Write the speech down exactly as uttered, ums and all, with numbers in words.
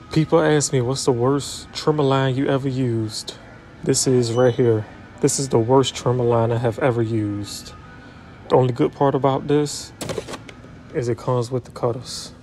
People ask me, what's the worst trimmer line you ever used? This is right here. This is the worst trimmer line I have ever used. The only good part about this is it comes with the cutters.